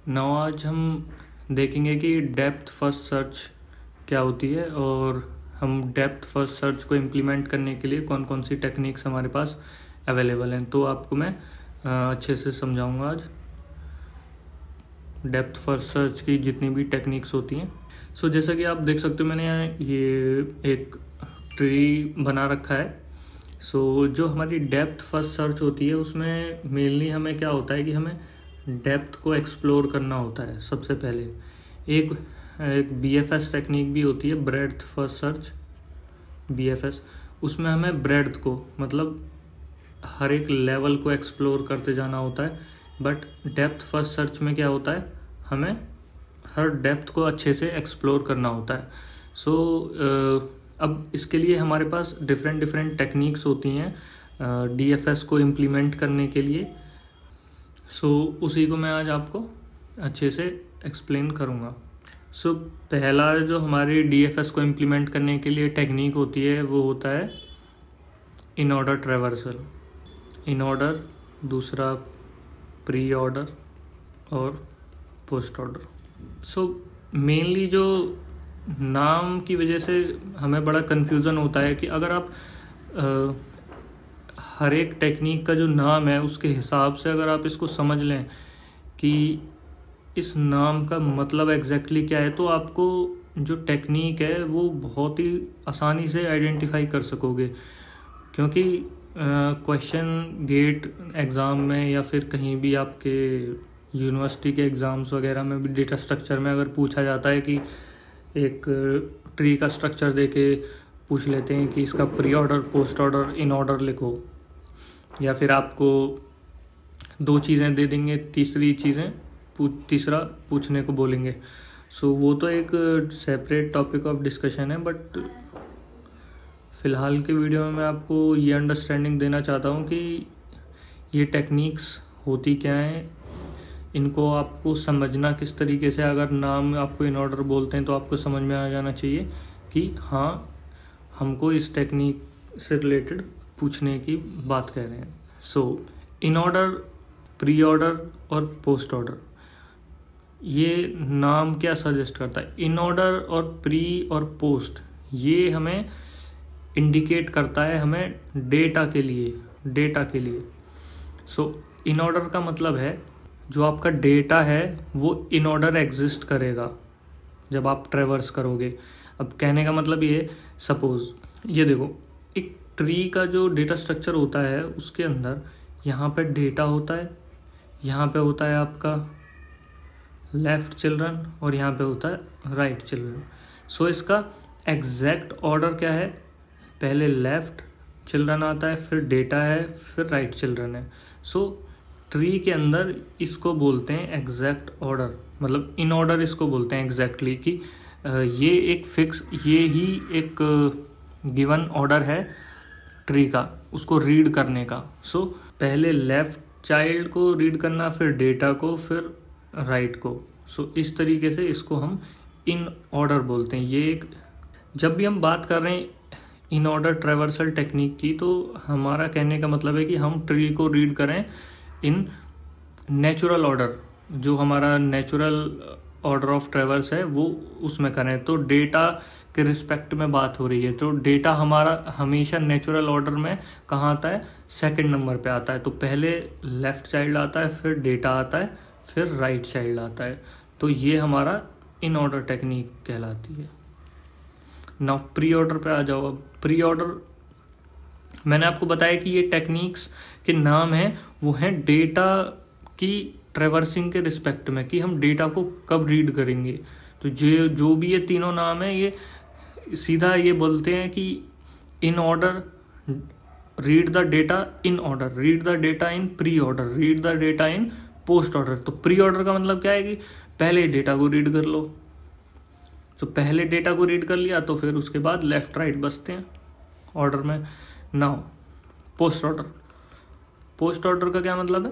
Now आज हम देखेंगे कि डेप्थ फर्स्ट सर्च क्या होती है और हम डेप्थ फर्स्ट सर्च को इम्प्लीमेंट करने के लिए कौन कौन सी टेक्निक्स हमारे पास अवेलेबल हैं। तो आपको मैं अच्छे से समझाऊंगा आज डेप्थ फर्स्ट सर्च की जितनी भी टेक्निक्स होती हैं। सो जैसा कि आप देख सकते हो, मैंने यहाँ ये एक ट्री बना रखा है। सो जो हमारी डेप्थ फर्स्ट सर्च होती है उसमें मेनली हमें क्या होता है कि हमें डेप्थ को एक्सप्लोर करना होता है। सबसे पहले एक BFS टेक्निक भी होती है, ब्रेड्थ फर्स्ट सर्च, BFS। उसमें हमें ब्रेड्थ को मतलब हर एक लेवल को एक्सप्लोर करते जाना होता है। बट डेप्थ फर्स्ट सर्च में क्या होता है, हमें हर डेप्थ को अच्छे से एक्सप्लोर करना होता है। अब इसके लिए हमारे पास डिफरेंट टेक्निक्स होती हैं DFS को इम्प्लीमेंट करने के लिए। उसी को मैं आज आपको अच्छे से एक्सप्लेन करूँगा। पहला जो हमारी DFS को इम्प्लीमेंट करने के लिए टेक्निक होती है वो होता है in order traversal. In order, दूसरा प्री ऑर्डर और पोस्ट ऑर्डर। मेनली जो नाम की वजह से हमें बड़ा कन्फ्यूज़न होता है कि अगर आप हर एक टेक्निक का जो नाम है उसके हिसाब से अगर आप इसको समझ लें कि इस नाम का मतलब एग्जैक्टली क्या है, तो आपको जो टेक्निक है वो बहुत ही आसानी से आइडेंटिफाई कर सकोगे। क्योंकि क्वेश्चन गेट एग्ज़ाम में या फिर कहीं भी आपके यूनिवर्सिटी के एग्ज़ाम्स वगैरह में भी डेटा स्ट्रक्चर में अगर पूछा जाता है कि एक ट्री का स्ट्रक्चर देके पूछ लेते हैं कि इसका pre order, post order, in order लिखो, या फिर आपको दो चीज़ें दे देंगे, तीसरा पूछने को बोलेंगे। वो तो एक सेपरेट टॉपिक ऑफ डिस्कशन है। बट फ़िलहाल के वीडियो में मैं आपको ये अंडरस्टैंडिंग देना चाहता हूँ कि ये टेक्निक्स होती क्या हैं, इनको आपको समझना किस तरीके से। अगर नाम आपको इन ऑर्डर बोलते हैं तो आपको समझ में आ जाना चाहिए कि हाँ, हमको इस टेक्निक से रिलेटेड पूछने की बात कह रहे हैं। इन ऑर्डर, प्री ऑर्डर और पोस्ट ऑर्डर, ये नाम क्या सजेस्ट करता है? इन ऑर्डर और प्री और पोस्ट ये हमें इंडिकेट करता है हमें डेटा के लिए। इन ऑर्डर का मतलब है जो आपका डेटा है वो इन ऑर्डर एग्जिस्ट करेगा जब आप ट्रैवर्स करोगे। अब कहने का मतलब ये, सपोज ये देखो, एक ट्री का जो डेटा स्ट्रक्चर होता है उसके अंदर यहाँ पे डेटा होता है, यहाँ पे होता है आपका लेफ़्ट चिल्ड्रन और यहाँ पे होता है राइट चिल्ड्रन। इसका एग्जैक्ट ऑर्डर क्या है? पहले लेफ़्ट चिल्ड्रन आता है, फिर डेटा है, फिर राइट चिल्ड्रन है। ट्री के अंदर इसको बोलते हैं एग्जैक्ट ऑर्डर, मतलब इन ऑर्डर इसको बोलते हैं एग्जैक्टली कि ये एक फिक्स, ये ही एक गिवन ऑर्डर है ट्री का, उसको रीड करने का। पहले लेफ्ट चाइल्ड को रीड करना, फिर डेटा को, फिर राइट को। इस तरीके से इसको हम इन ऑर्डर बोलते हैं। ये एक, जब भी हम बात कर रहे हैं इन ऑर्डर ट्रैवर्सल टेक्निक की, तो हमारा कहने का मतलब है कि हम ट्री को रीड करें इन नेचुरल ऑर्डर, जो हमारा नेचुरल ऑर्डर ऑफ ट्रैवर्स है वो उसमें करें। तो डेटा के रिस्पेक्ट में बात हो रही है, तो डेटा हमारा हमेशा नेचुरल ऑर्डर में कहाँ आता है? सेकंड नंबर पे आता है। तो पहले लेफ़्ट चाइल्ड आता है, फिर डेटा आता है, फिर राइट चाइल्ड आता है। तो ये हमारा इन ऑर्डर टेक्निक कहलाती है। नाउ प्री ऑर्डर पे आ जाओ। अब प्री ऑर्डर, मैंने आपको बताया कि ये टेक्निक्स के नाम हैं वो हैं डेटा की ट्रैवर्सिंग के रिस्पेक्ट में, कि हम डेटा को कब रीड करेंगे। तो जो भी ये तीनों नाम है, ये सीधा ये बोलते हैं कि in order read the data in order, read the data in pre order, read the data in post order. तो प्री ऑर्डर का मतलब क्या है कि पहले डेटा को रीड कर लो। पहले डेटा को रीड कर लिया तो फिर उसके बाद लेफ्ट राइट बसते हैं ऑर्डर में। नाउ पोस्ट ऑर्डर का क्या मतलब है?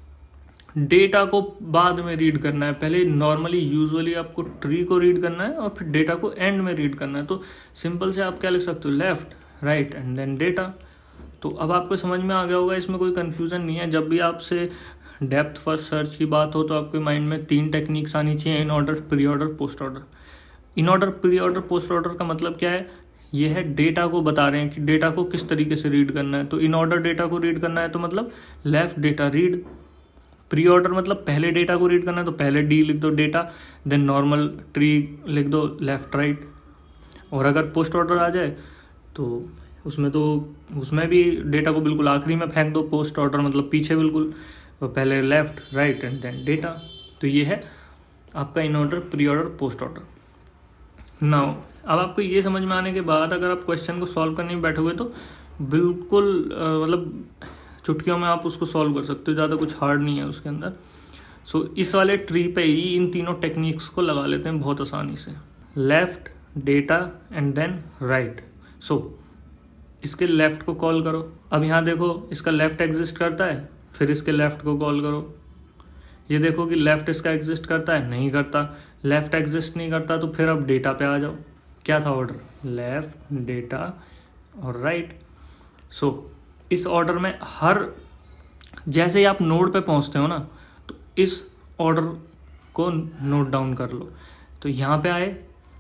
डेटा को बाद में रीड करना है। पहले नॉर्मली यूजुअली आपको ट्री को रीड करना है और फिर डेटा को एंड में रीड करना है। तो सिंपल से आप क्या लिख सकते हो? Left, right and then data. तो अब आपको समझ में आ गया होगा, इसमें कोई कंफ्यूजन नहीं है। जब भी आपसे डेप्थ फर्स्ट सर्च की बात हो तो आपके माइंड में 3 टेक्निक्स आनी चाहिए, in order, pre order, post order. In order, pre order, post order का मतलब क्या है? ये है डेटा को बता रहे हैं कि डेटा को किस तरीके से रीड करना है। तो इन ऑर्डर डेटा को रीड करना है तो मतलब left data read. Pre order मतलब पहले डेटा को रीड करना है तो पहले डी लिख दो डेटा, देन नॉर्मल ट्री लिख दो लेफ्ट राइट। और अगर पोस्ट ऑर्डर आ जाए तो उसमें भी डेटा को बिल्कुल आखिरी में फेंक दो। पोस्ट ऑर्डर मतलब पीछे बिल्कुल, तो पहले left right and then data. तो ये है आपका in order, pre order, post order. Now अब आपको ये समझ में आने के बाद अगर आप क्वेश्चन को सॉल्व करने में बैठोगे तो बिल्कुल मतलब चुटकियों में आप उसको सॉल्व कर सकते हो, ज़्यादा कुछ हार्ड नहीं है उसके अंदर। सो इस वाले ट्री पे ही इन तीनों टेक्निक्स को लगा लेते हैं बहुत आसानी से, left, data and then right. So इसके लेफ्ट को कॉल करो। अब यहाँ देखो इसका लेफ्ट एग्जिस्ट करता है, फिर इसके लेफ्ट को कॉल करो। ये देखो कि लेफ्ट इसका एग्जिस्ट करता है, नहीं करता। लेफ्ट एग्जिस्ट नहीं करता तो फिर अब डेटा पे आ जाओ। क्या था ऑर्डर? लेफ्ट, डेटा और राइट। सो इस ऑर्डर में हर जैसे ही आप नोड पे पहुंचते हो ना तो इस ऑर्डर को नोट डाउन कर लो। तो यहाँ पे आए,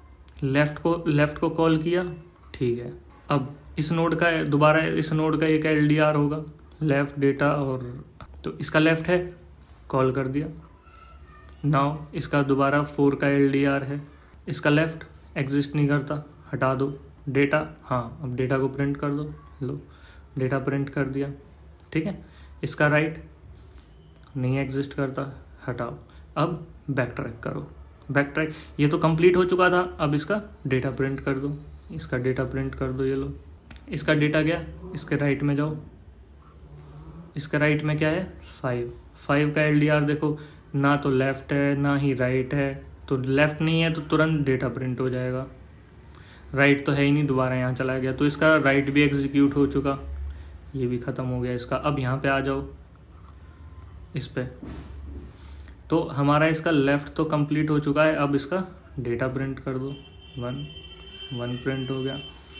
लेफ्ट को कॉल किया, ठीक है। अब इस नोड का दोबारा इस नोड का एक LDR होगा, लेफ्ट, डेटा और, तो इसका लेफ्ट है, कॉल कर दिया। नाउ इसका दोबारा 4 का LDR है, इसका लेफ्ट एग्जिस्ट नहीं करता, हटा दो। डेटा, हाँ अब डेटा को प्रिंट कर दो, लो डेटा प्रिंट कर दिया, ठीक है। इसका राइट नहीं एग्जिस्ट करता, हटाओ। अब बैक ट्रैक करो, बैक ट्रैक, ये तो कंप्लीट हो चुका था। अब इसका डेटा प्रिंट कर दो, इसका डेटा प्रिंट कर दो, ये लो। इसका डेटा गया, इसके राइट में जाओ, इसके राइट में क्या है? 5 का LDR देखो, ना तो लेफ्ट है ना ही राइट है। तो लेफ्ट नहीं है तो तुरंत डेटा प्रिंट हो जाएगा, राइट तो है ही नहीं, दोबारा यहाँ चला गया तो इसका राइट भी एग्जीक्यूट हो चुका, ये भी ख़त्म हो गया इसका। अब यहाँ पे आ जाओ इस पे, तो हमारा इसका लेफ्ट तो कंप्लीट हो चुका है। अब इसका डेटा प्रिंट कर दो, 1 प्रिंट हो गया।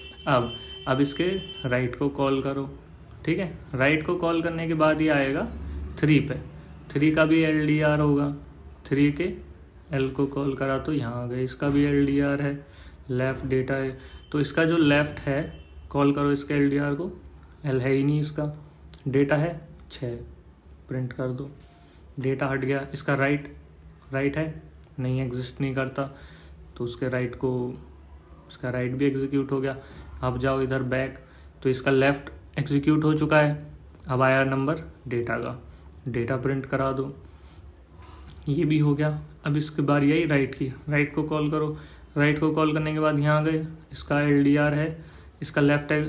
अब इसके राइट को कॉल करो, ठीक है। राइट को कॉल करने के बाद ये आएगा 3 पे, 3 का भी LDR होगा, 3 के L को कॉल करा तो यहाँ आ गए, इसका भी LDR है, लेफ्ट डेटा है। तो इसका जो लेफ्ट है कॉल करो इसके LDR को, L है ही नहीं इसका, डेटा है 6, प्रिंट कर दो, डेटा हट गया। इसका राइट है, नहीं एग्जिस्ट नहीं करता तो उसके राइट को, इसका राइट भी एग्जीक्यूट हो गया। अब जाओ इधर बैक, तो इसका लेफ्ट एग्जीक्यूट हो चुका है। अब आया नंबर डेटा का, डेटा प्रिंट करा दो, ये भी हो गया। अब इसके बाद यही राइट की, राइट को कॉल करो। राइट को कॉल करने के बाद यहाँ आ गए, इसका LDR है, इसका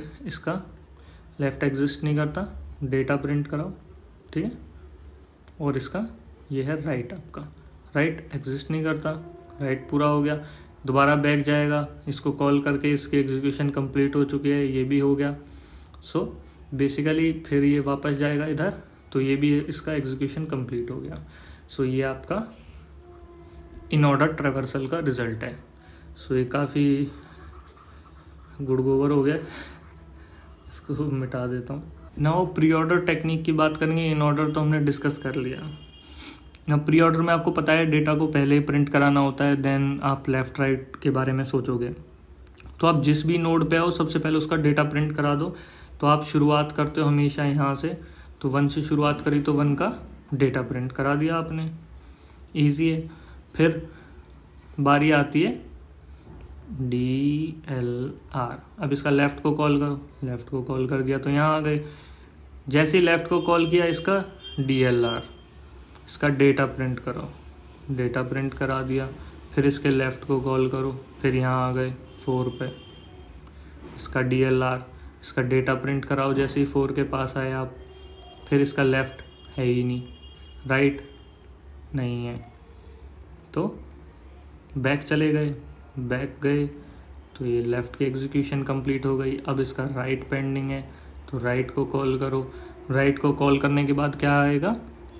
लेफ्ट एग्जिस्ट नहीं करता, डेटा प्रिंट कराओ, ठीक है। और इसका ये है राइट, आपका राइट एग्जिस्ट नहीं करता, राइट पूरा हो गया। दोबारा बैक जाएगा, इसको कॉल करके इसकी एग्जीक्यूशन कंप्लीट हो चुकी है, ये भी हो गया। सो बेसिकली फिर ये वापस जाएगा इधर, तो ये भी इसका एग्जीक्यूशन कंप्लीट हो गया। सो ये आपका इन ऑर्डर ट्रैवर्सल का रिजल्ट है। सो ये काफ़ी गुड़ गोबर हो गया, इसको मिटा देता हूँ। नाउ प्री ऑर्डर टेक्निक की बात करेंगे। इन ऑर्डर तो हमने डिस्कस कर लिया। ना प्री ऑर्डर में आपको पता है डेटा को पहले ही प्रिंट कराना होता है, देन आप लेफ्ट राइट के बारे में सोचोगे। तो आप जिस भी नोड पे आओ सबसे पहले उसका डेटा प्रिंट करा दो। तो आप शुरुआत करते हो हमेशा यहाँ से, तो 1 से शुरुआत करी तो 1 का डेटा प्रिंट करा दिया आपने, ईजी है। फिर बारी आती है DLR। अब इसका लेफ़्ट को कॉल करो, लेफ़्ट को कॉल कर दिया तो यहाँ आ गए। जैसे ही लेफ़्ट को कॉल किया इसका DLR, इसका डेटा प्रिंट करो, डेटा प्रिंट करा दिया। फिर इसके लेफ़्ट को कॉल करो, फिर यहाँ आ गए 4 पे, इसका DLR, इसका डेटा प्रिंट कराओ। जैसे ही 4 के पास आए आप, फिर इसका लेफ़्ट है ही नहीं, राइट नहीं है, तो बैक चले गए, बैक गए तो ये लेफ़्ट की एग्जीक्यूशन कंप्लीट हो गई। अब इसका राइट पेंडिंग है, तो राइट को कॉल करो। राइट को कॉल करने के बाद क्या आएगा?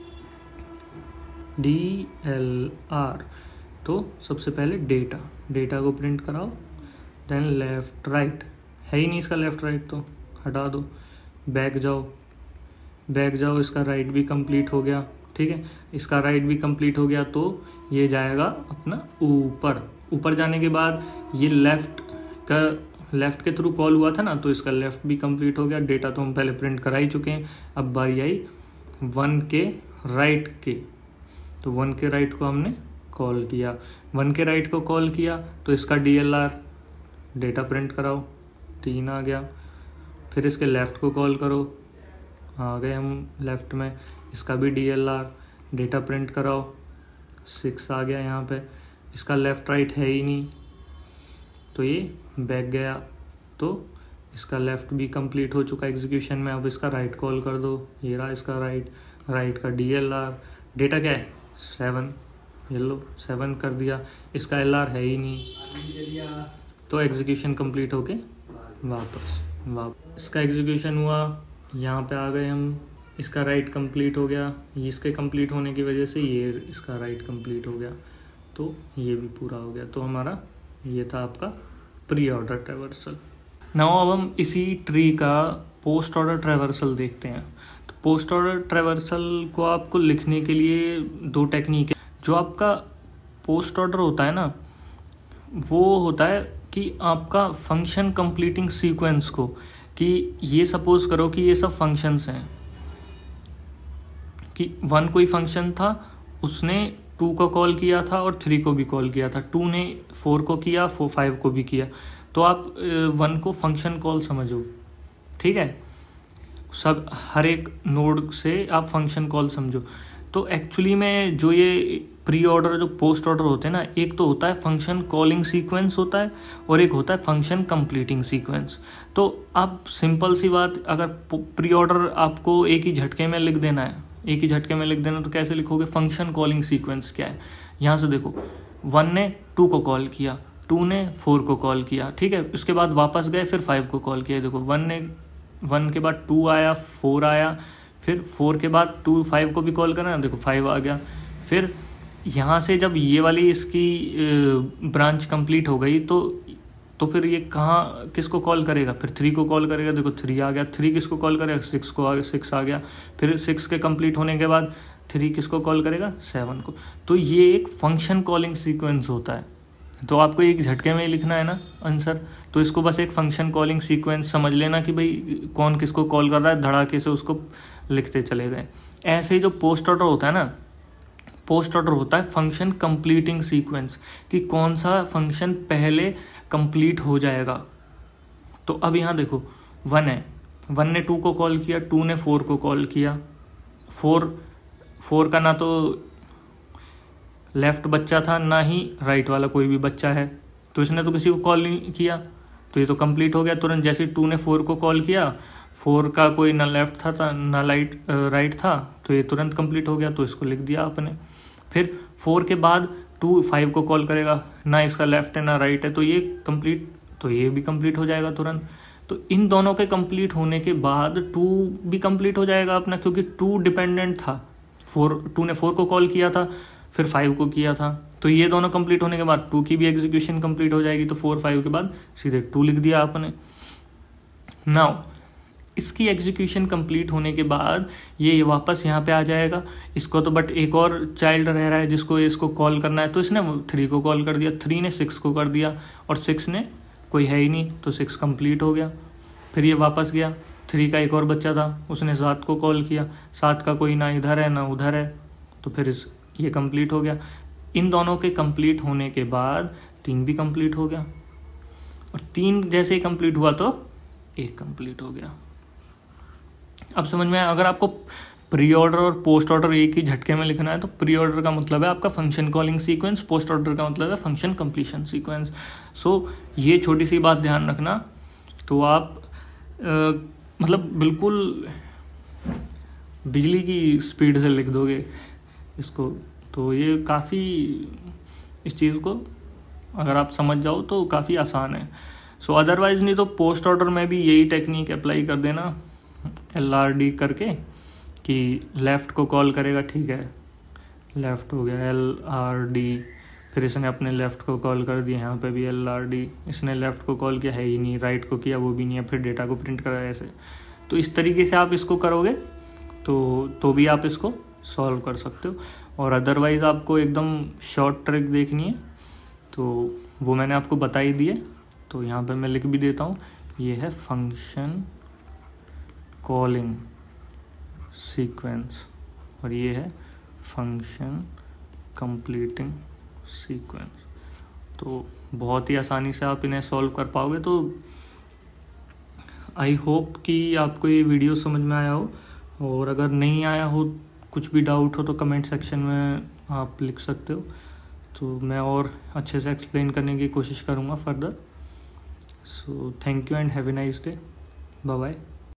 DLR। तो सबसे पहले डेटा को प्रिंट कराओ, देन लेफ़्ट राइट, है ही नहीं इसका लेफ़्ट राइट तो हटा दो। बैक जाओ, इसका राइट भी कंप्लीट हो गया। ठीक है, इसका राइट भी कंप्लीट हो गया तो ये जाएगा अपना ऊपर। ऊपर जाने के बाद ये लेफ्ट के थ्रू कॉल हुआ था ना, तो इसका लेफ्ट भी कंप्लीट हो गया। डेटा तो हम पहले प्रिंट करा ही चुके हैं। अब बारी आई 1 के राइट की, तो 1 के राइट को हमने कॉल किया। 1 के राइट को कॉल किया तो इसका DLR डेटा प्रिंट कराओ, 3 आ गया। फिर इसके लेफ़्ट को कॉल करो, आ गए हम लेफ़्ट में। इसका भी DLR डेटा प्रिंट कराओ, 6 आ गया यहाँ पे। इसका लेफ़्ट राइट है ही नहीं तो ये बैक गया, तो इसका लेफ़्ट भी कंप्लीट हो चुका एग्जीक्यूशन में। अब इसका राइट कॉल कर दो, ये रहा इसका राइट का DLR। डेटा क्या है 7, ये लो 7 कर दिया। इसका LR है ही नहीं तो एग्जीक्यूशन कंप्लीट होके वापस इसका एग्जीक्यूशन हुआ, यहाँ पे आ गए हम। इसका राइट कंप्लीट हो गया, इसके कंप्लीट होने की वजह से ये इसका राइट कंप्लीट हो गया, तो ये भी पूरा हो गया। तो हमारा ये था आपका प्री ऑर्डर ट्रैवर्सल। नाउ अब हम इसी ट्री का पोस्ट ऑर्डर ट्रैवर्सल देखते हैं। तो पोस्ट ऑर्डर ट्रैवर्सल को आपको लिखने के लिए 2 टेक्निक है। जो आपका पोस्ट ऑर्डर होता है ना, वो होता है कि आपका फंक्शन कंप्लीटिंग सीक्वेंस को, कि ये सपोज करो कि ये सब फंक्शंस हैं, कि 1 कोई फंक्शन था, उसने 2 को कॉल किया था और 3 को भी कॉल किया था, 2 ने 4 को किया, 5 को भी किया। तो आप 1 को फंक्शन कॉल समझो, ठीक है, सब हर एक नोड से आप फंक्शन कॉल समझो। तो एक्चुअली में जो ये प्री ऑर्डर जो पोस्ट ऑर्डर होते हैं ना, एक तो होता है फंक्शन कॉलिंग सीक्वेंस होता है और एक होता है फंक्शन कंप्लीटिंग सीक्वेंस। तो आप सिंपल सी बात, अगर प्री ऑर्डर आपको एक ही झटके में लिख देना है, एक ही झटके में लिख देना, तो कैसे लिखोगे? फंक्शन कॉलिंग सीक्वेंस क्या है, यहाँ से देखो, 1 ने 2 को कॉल किया, 2 ने 4 को कॉल किया, ठीक है, उसके बाद वापस गए, फिर 5 को कॉल किया। देखो 1 के बाद 2 आया, 4 आया, फिर 4 के बाद 2 5 को भी कॉल करना, देखो 5 आ गया। फिर यहाँ से जब ये वाली इसकी ब्रांच कंप्लीट हो गई तो फिर ये कहाँ किसको कॉल करेगा? फिर 3 को कॉल करेगा, देखो 3 आ गया। 3 किसको कॉल करेगा? 6 आ गया। फिर 6 के कंप्लीट होने के बाद 3 किसको कॉल करेगा? 7 को। तो ये एक फंक्शन कॉलिंग सीक्वेंस होता है। तो आपको एक झटके में ही लिखना है ना आंसर, तो इसको बस एक फंक्शन कॉलिंग सीक्वेंस समझ लेना कि भाई कौन किसको कॉल कर रहा है, धड़ाके से उसको लिखते चले गए। ऐसे ही जो पोस्ट ऑर्डर होता है ना, पोस्ट ऑर्डर होता है फंक्शन कंप्लीटिंग सीक्वेंस, कि कौन सा फंक्शन पहले कंप्लीट हो जाएगा। तो अब यहाँ देखो 1 है, 1 ने 2 को कॉल किया, 2 ने 4 को कॉल किया। 4 का ना तो लेफ्ट बच्चा था, ना ही राइट वाला कोई भी बच्चा है, तो इसने तो किसी को कॉल नहीं किया, तो ये तो कंप्लीट हो गया तुरंत। जैसे 2 ने 4 को कॉल किया, 4 का कोई ना लेफ्ट था ना राइट था, तो ये तुरंत कंप्लीट हो गया, तो इसको लिख दिया आपने। फिर 4 के बाद 2 5 को कॉल करेगा, ना इसका लेफ्ट है ना राइट है, तो ये कंप्लीट, तो ये भी कंप्लीट हो जाएगा तुरंत। तो इन दोनों के कंप्लीट होने के बाद 2 भी कंप्लीट हो जाएगा अपना, क्योंकि 2 डिपेंडेंट था। 2 ने 4 को कॉल किया था, फिर 5 को किया था, तो ये दोनों कंप्लीट होने के बाद 2 की भी एग्जीक्यूशन कंप्लीट हो जाएगी। तो 4 5 के बाद सीधे 2 लिख दिया आपने। नाउ इसकी एग्जीक्यूशन कंप्लीट होने के बाद ये वापस यहाँ पे आ जाएगा। इसको तो बट एक और चाइल्ड रह रहा है जिसको इसको कॉल करना है, तो इसने 3 को कॉल कर दिया, 3 ने 6 को कर दिया, और 6 ने कोई है ही नहीं, तो 6 कंप्लीट हो गया। फिर ये वापस गया, 3 का एक और बच्चा था, उसने 7 को कॉल किया, 7 का कोई ना इधर है ना उधर है, तो फिर ये कंप्लीट हो गया। इन दोनों के कंप्लीट होने के बाद 3 भी कंप्लीट हो गया, और 3 जैसे ही कंप्लीट हुआ तो 1 कंप्लीट हो गया। अब समझ में आया? अगर आपको प्री ऑर्डर और पोस्ट ऑर्डर एक ही झटके में लिखना है, तो प्री ऑर्डर का मतलब है आपका function calling sequence, post order का मतलब है फंक्शन कंप्लीशन सीक्वेंस। सो ये छोटी सी बात ध्यान रखना, तो आप मतलब बिल्कुल बिजली की स्पीड से लिख दोगे इसको, तो ये काफ़ी, इस चीज़ को अगर आप समझ जाओ तो काफ़ी आसान है। सो अदरवाइज नहीं तो पोस्ट ऑर्डर में भी यही टेक्निक अप्लाई कर देना, LRD करके, कि लेफ़्ट को कॉल करेगा, ठीक है, लेफ़्ट हो गया LRD, फिर इसने अपने लेफ़्ट को कॉल कर दिया, यहाँ पे भी LRD, इसने लेफ़्ट को कॉल किया है ही नहीं, राइट को किया वो भी नहीं है, फिर डेटा को प्रिंट करा ऐसे। तो इस तरीके से आप इसको करोगे तो भी आप इसको सॉल्व कर सकते हो। और अदरवाइज़ आपको एकदम शॉर्ट ट्रिक देखनी है तो वो मैंने आपको बता ही दी है, तो यहाँ पे मैं लिख भी देता हूँ। ये है फंक्शन कॉलिंग सीक्वेंस और ये है फंक्शन कंप्लीटिंग सीक्वेंस। तो बहुत ही आसानी से आप इन्हें सॉल्व कर पाओगे। तो आई होप कि आपको ये वीडियो समझ में आया हो, और अगर नहीं आया हो, कुछ भी डाउट हो तो कमेंट सेक्शन में आप लिख सकते हो, तो मैं और अच्छे से एक्सप्लेन करने की कोशिश करूँगा further. So thank you and have a nice day. Bye bye.